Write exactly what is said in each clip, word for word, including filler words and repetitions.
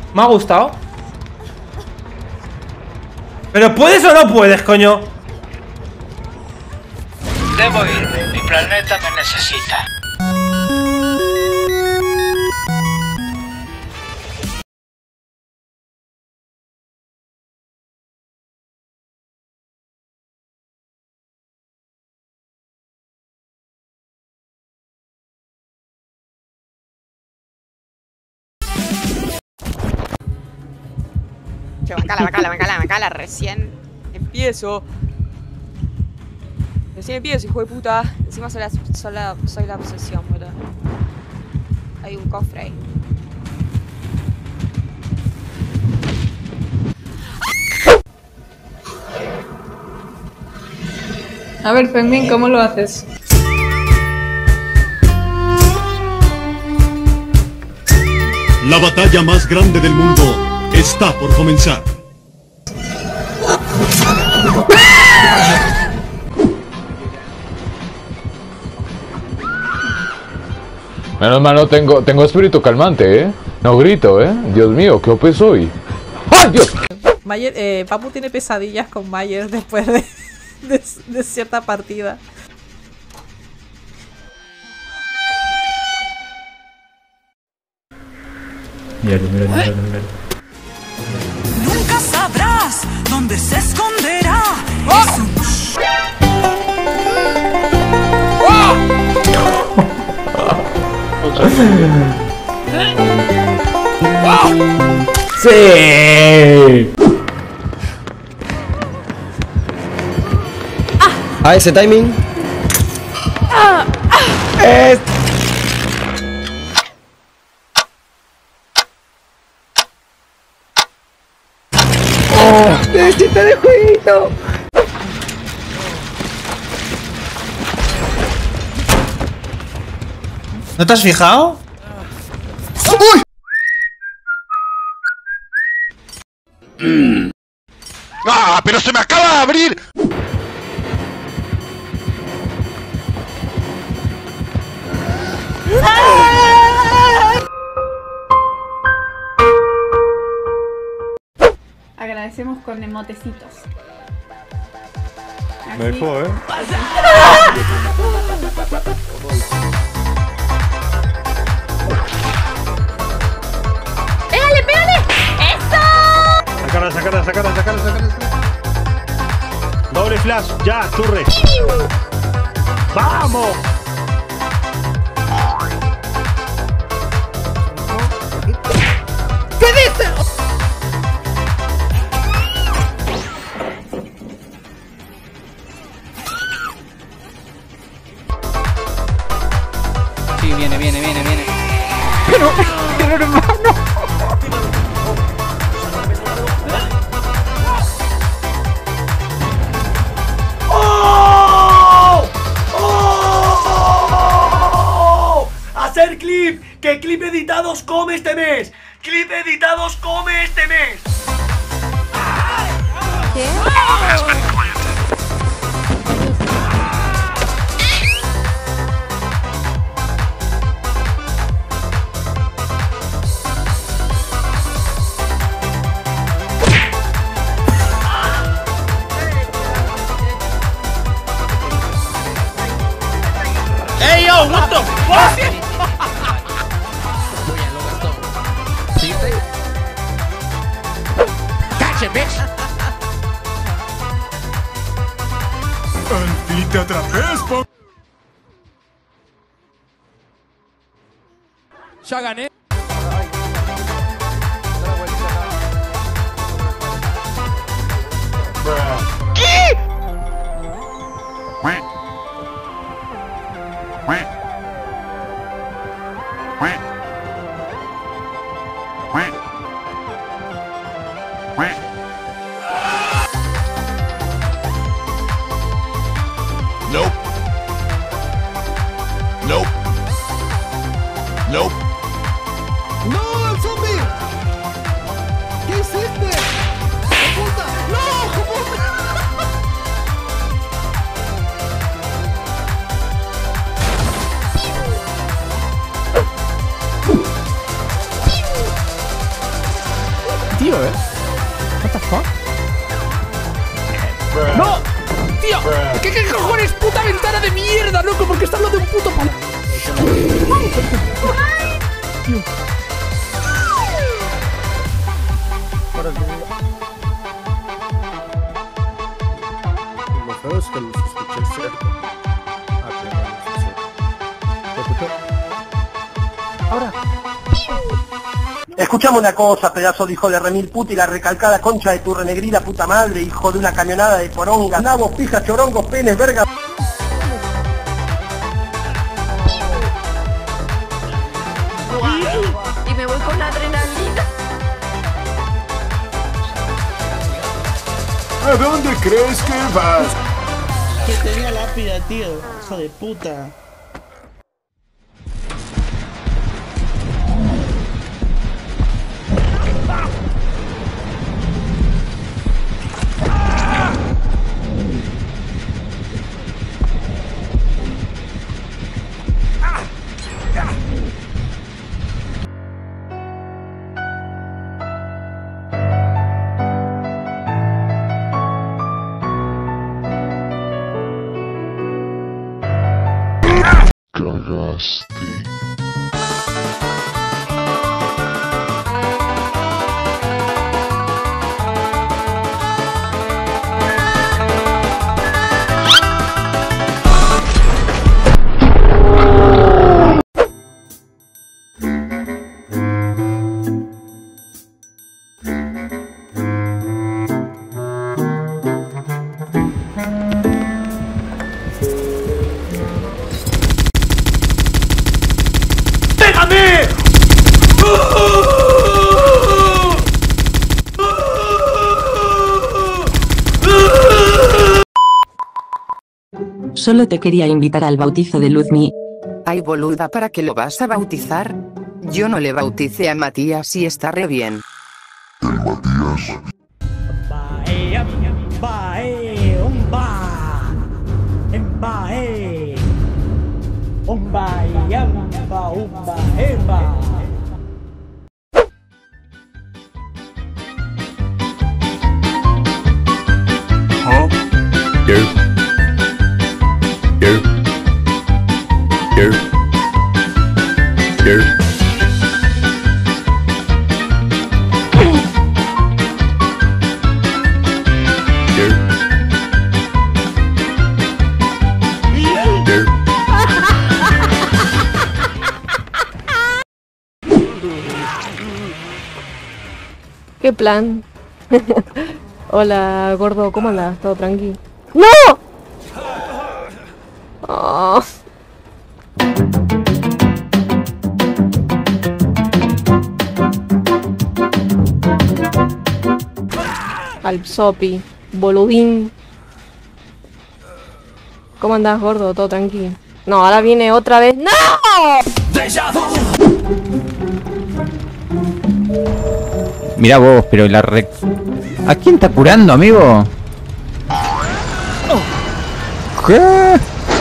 Me ha gustado. ¿Pero puedes o no puedes, coño? Debo irme, mi planeta me necesita. Che, bancala, bancala, bancala, bancala, recién empiezo. Recién empiezo, hijo de puta. Encima soy la, soy la, soy la obsesión, boludo. Hay un cofre ahí. A ver, Fermín, ¿cómo lo haces? La batalla más grande del mundo está por comenzar. Menos mal no tengo, tengo espíritu calmante, ¿eh? No grito, ¿eh? Dios mío, ¿qué O P soy? ¡Ay, Dios! Mayer, eh, Papu tiene pesadillas con Mayer después de, de, de cierta partida. Míralo, míralo, míralo, míralo. Nunca sabrás dónde se esconderá. ¡Oh! Es un... ¡Sí! Ah, ese timing. Ah, ah. Es... ¡Necesito de jueguito! ¿No te has fijado? ¡Uy! Mm. ¡Ah! ¡Pero se me acaba de abrir! Agradecemos con emotecitos. Me dejó, ¿eh? ¡Pégale, pégale! ¡Eso! Sacarla, sacarla, sacarla, sacarla, sacarla. Doble flash, ya, churre. ¡Vamos! ¿Qué dice? Sí, viene, viene, viene, viene. Pero, pero hermano. ¡Oh! ¡Oh! ¡Hacer clip! ¡Que clip editados come este mes! ¡Clip editados come este mes! ¿Qué? ¡Ey, yo! ¡What the fuck! ¡Catch it, bitch! ¡Al fin te atrapé, Spock! Ya gané. ¿Qué? Nope. Nope. Nope. ¡No, el zombie! ¿Qué hiciste? ¡Puta! ¡No! ¡Puta! tío, eh. What the fuck? ¡No! ¡Tío! ¿Qué, qué cojones? ¡Puta ventana de mierda, loco! Porque está hablando de un puto palo. Tío. Lo feo es que los escuché cerca. Ah, pero no, no sé. ¿Te escuchó? Ahora. Escuchame una cosa, pedazo de hijo de remil puta y la recalcada concha de tu renegrida puta madre, hijo de una camionada de poronga, nabos, pijas, chorongos, penes, verga. Y me voy con la adrenalina. ¿A dónde crees que vas? Que tenía lápida, tío. Hijo de puta. Cagaste. Solo te quería invitar al bautizo de Luzmi. Ay, boluda, ¿para qué lo vas a bautizar? Yo no le bauticé a Matías y está re bien. El Matías. Bae, bae, umba, embae, umba, yamba, umba, emba. Huh? Yo. Yo. Yo. Yo. ¿Qué plan? Hola, gordo, ¿cómo andas? ¿Todo tranqui? ¡No! Oh. Al Sopi, boludín. ¿Cómo andás, gordo? ¿Todo tranqui? No, ahora viene otra vez. ¡No! Mira vos, pero la re... ¿A quién está curando, amigo? ¿Qué?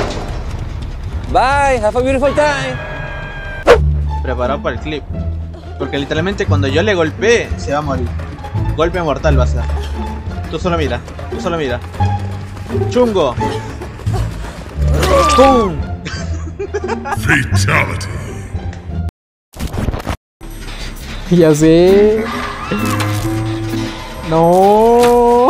Bye, have a beautiful time. Preparado para el clip. Porque literalmente cuando yo le golpee, se va a morir. Golpe mortal va a ser. Tú solo mira, tú solo mira. Chungo. ¡Pum! Fatality. Ya sé. No.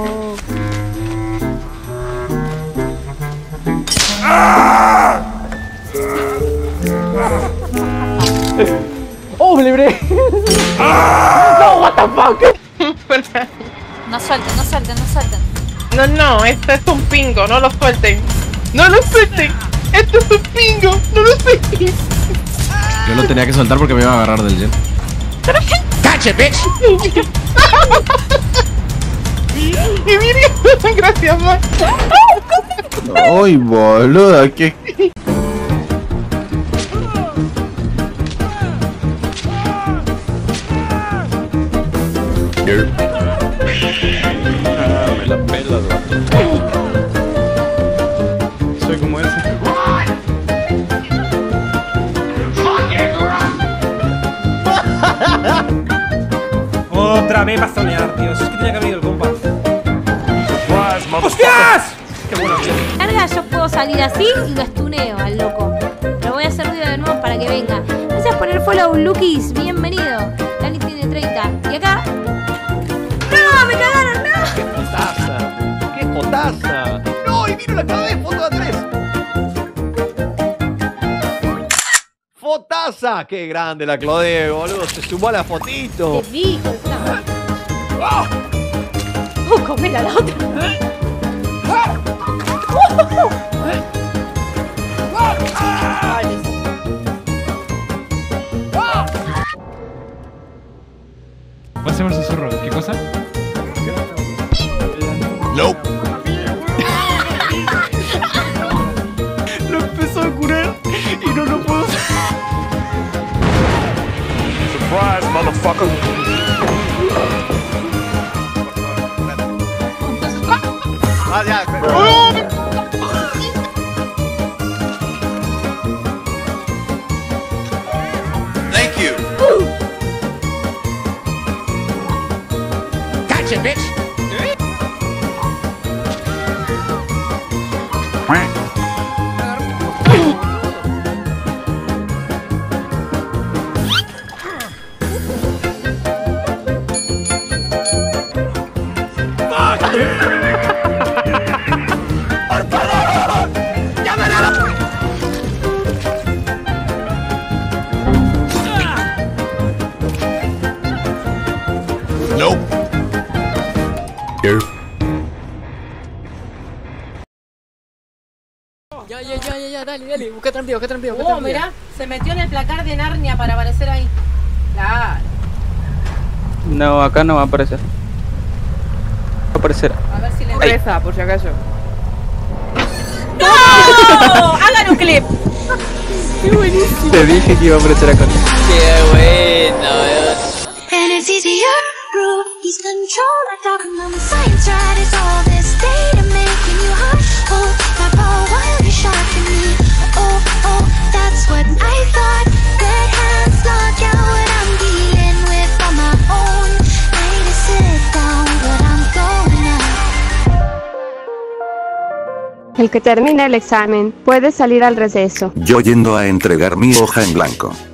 ¡Oh, me libré! ¡No, what the fuck! No suelten, no suelten, no suelten. No, no, esto es un pingo, no lo suelten. ¡No lo suelten! ¡Esto es un pingo! ¡No lo suelten! Yo lo tenía que soltar porque me iba a agarrar del jet. ¡Catch it, bitch! Y mire, gracias, man. ¡Ay, boluda! ¿Qué? Ah, me la pela, soy como ese. Otra acabé para zonear, tío. Si es que tenía que haber ido el compa. ¡Hostias! ¡Qué bueno, tío! Carga, yo puedo salir así y lo estuneo al loco. Pero voy a hacer ruido de nuevo para que venga. Gracias por el follow, Lukis. Bienvenido. Dani tiene treinta. Y acá. ¡No! ¡Me cagaron! ¡No! ¡Qué potaza! ¡Qué potaza! ¡No! ¡Y vino la cara de foto de Andrés! ¡Fotaza! ¡Qué grande la Clodé, boludo! Se sumó a la fotito. Te vi, hijo de puta. ¡Oh, comela la otra! Pasemos el susurro. ¿Qué cosa? No. Lo empezó a curar y no lo puedo hacer. Surprise, motherfucker. Ah, ya. Thank you. Gotcha, bitch. Nope. Here. Ya, ya, ya, ya, ya, dale, dale, busca trampeo, busca trampeo, busca Oh, trampeo. mirá, se metió en el placar de Narnia para aparecer ahí. Claro. No, acá no va a aparecer. Va a aparecer. A ver si le Reza, por si acaso. ¡No! ¡Hagan un clip! ¡Qué buenísimo! Te dije que iba a aparecer acá. ¡Qué bueno, weón! And it's easier, bro. He's control. I'm talking on the science, right? It's all this data making you hot. Oh, that ball while you're shocking me. Oh, oh, that's what I thought. Red hands lock out what I'm dealing with on my own. Ready to sit down, but I'm going out. El que termina el examen puede salir al receso. Yo yendo a entregar mi hoja en blanco.